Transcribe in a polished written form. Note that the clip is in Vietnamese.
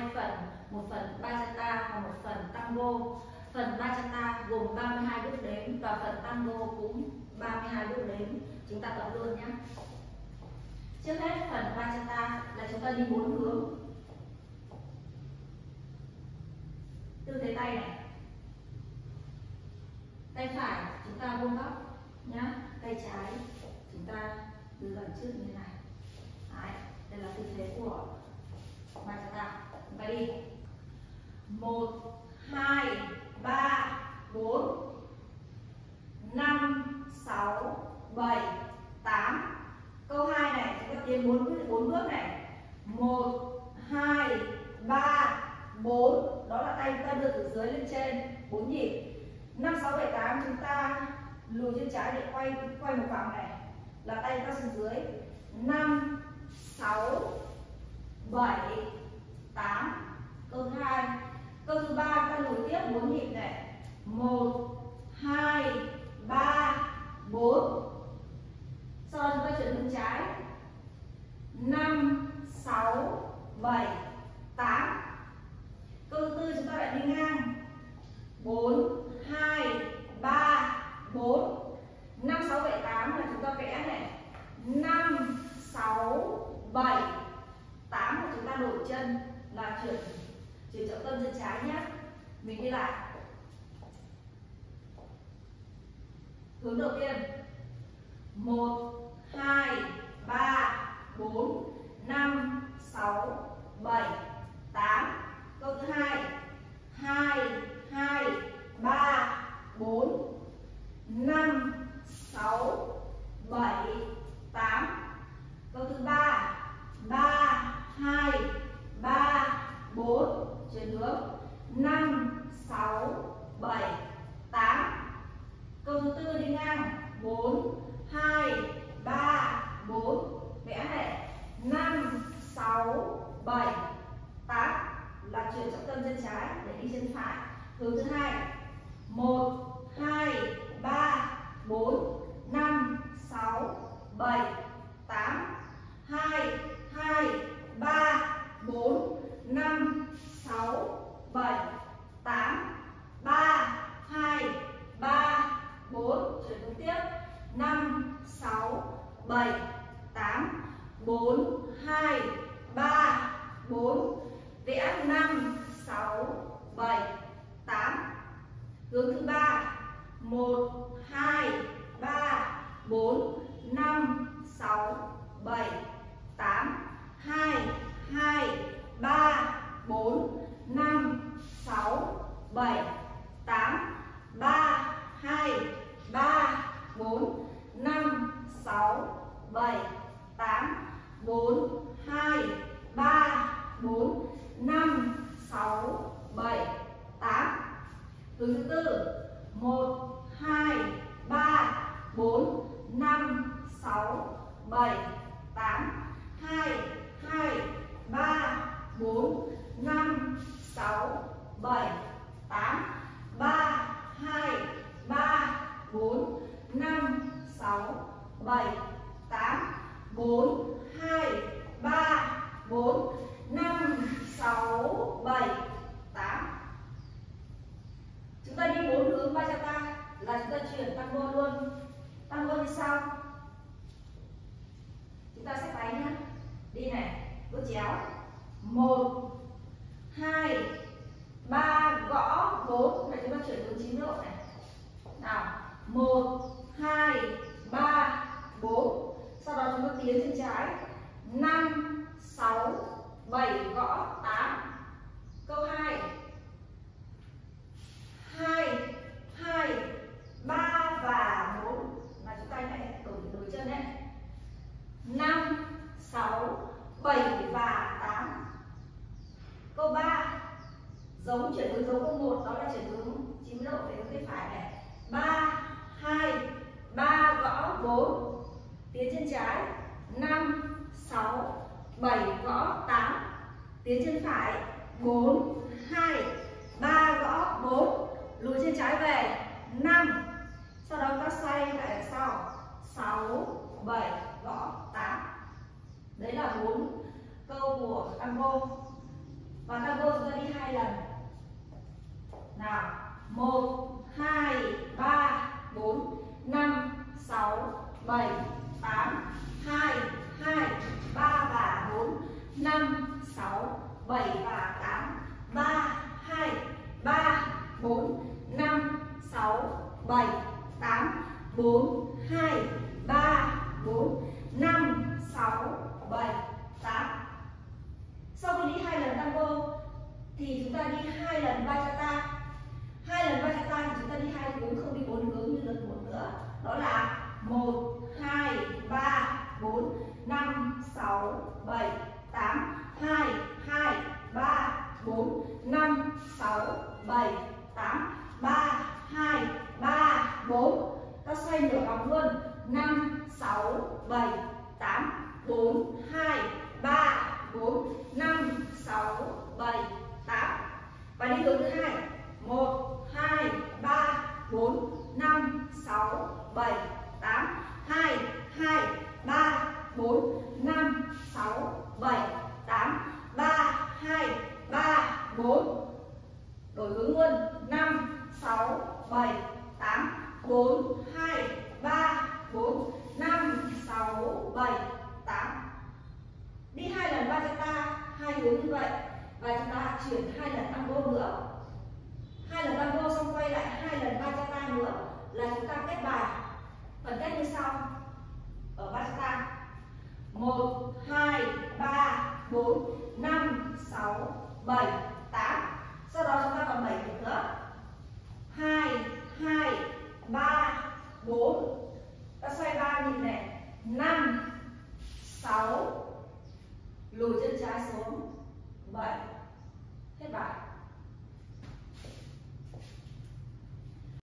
phần, một phần bachata và một phần tango. Phần bachata gồm 32 bước đếm và phần tango cũng 32 bước đếm. Chúng ta tập luôn nhé. Trước hết phần bachata là chúng ta đi 4 hướng. Tư thế tay này. Tay phải chúng ta vuông góc nhá, tay trái chúng ta đưa gần trước như thế này. Đấy, đây là tư thế của bachata. Chúng ta đi 1 2 3 4 5 6 7 8. Câu 2 này chúng ta tiến 4 bước này. 1 2 3 4, đó là tay chúng ta đưa từ dưới lên trên 4 nhịp. 5 6 7 8 chúng ta lùi chân trái để quay một vòng này, là tay chúng ta xuống dưới. 5 6 7 8. Câu 2. Câu thứ 3 ta lùi tiếp 4 nhịp này. 1 2 3 4. Sau đó chúng ta chuyển hướng trái. 5 6 7 8. Câu thứ 4 chúng ta lại đi ngang. 4 2 3 4. 5 6 7 8 là chúng ta vẽ này. 5 6 7 8 là chúng ta đổi chân, là chuyển trọng tâm chân trái nhé. Mình đi lại. Hướng đầu tiên. 1 2 3 4 5 6 7 8. Câu thứ 2. 2 2 3 4 5 6 7 8. Câu thứ 3. 3 2 3 4, chuyển hướng. 5 6 7 8. Câu thứ 4 đi ngang. 4 2 3 4, vẽ này. 5 6 7 8 là chuyển trọng tâm chân trái để đi chân phải. Hướng thứ 2. 1 2 3 4 5 6 7 8. 2 2 3 4 5 6 7 8. 3 2 3 4, chuyển hướng tiếp. 5 6 7 8. 4 2 3 4, vẽ 5 6 7 8. Hướng thứ 3. 1 2 3 4 5 6 7 8. 2 2 3 4 5 6 7 8. 3 2 3 4 5 6 7 8. 4 2 3 4 5 6 7 8. Hướng thứ 4. 1 2 3 4 5 6 7 8. 2 2 3 4 5 6 7 8. 3 2 3 4 5 6 7 8. 4 2 3 4 5 6 7 8. Chúng ta đi 4 hướng bachata là chúng ta chuyển tango luôn. Tango như sau. Chúng ta xếp tay nhé. Đi này, bước chéo. 1 2 3 gõ 4 là chúng ta chuyển hướng 9 độ này. Nào, 1 2 3 4. Sau đó chúng ta tiến chân trái. 5 6 7 gõ 8. Câu 2. 2 2 3 và 4 là chúng ta lại đổi chân này. 5 6 7 và 8. Câu 3. Giống chuyển hướng giống câu 1, đó là chuyển hướng 90 độ về hướng bên phải này. 3 2 3 gõ 4, tiến chân trái. 5 6 7 gõ 8, tiến chân phải. 4 2 3 gõ 4, lùi chân trái về. 5. Sau đó ta xoay lại đằng sau. 6 7 gõ 8. Đấy là 4 câu của tango. Và tango 6 7 8 2 2 3 và 4 5 6 7 và 8 3 2 3 4 5 6 7 8 4 2 3 4 5 6 7 8. Sau khi đi 2 lần tango thì chúng ta đi 2 lần bachata. 2 lần bachata thì chúng ta đi 2 hướng, không đi 4 hướng như lần 1 nữa. Đó là 1 2 3 4 5 6 7 8 2 2 3 4 5 6 7 8 3 2 3 4. Ta xoay nửa vòng luôn. 5 6 7 8 4 2 3 4 5 6 7 8. Và đi hướng thứ hai. 1 2 3 4 5 6 7 8 2 2 3 4 5 6 7 8 3 2 3 4. Đổi hướng luôn. 5 6 7 8 4 2 3 4 5 6 7 8. Đi 2 lần bachata, 2 hướng như vậy. Và chúng ta chuyển 2 lần tango nữa. 2 lần tango xong quay lại 2 lần bachata nữa là chúng ta kết bài. Phần kết như sau. Ở bachata 1 2 3 4 5 6 7 8. Sau đó chúng ta còn 7 nhịp nữa. 2 2 3 4. Ta xoay 3 nhịp này. 5 6 lùi chân trái xuống 7. Hết bài.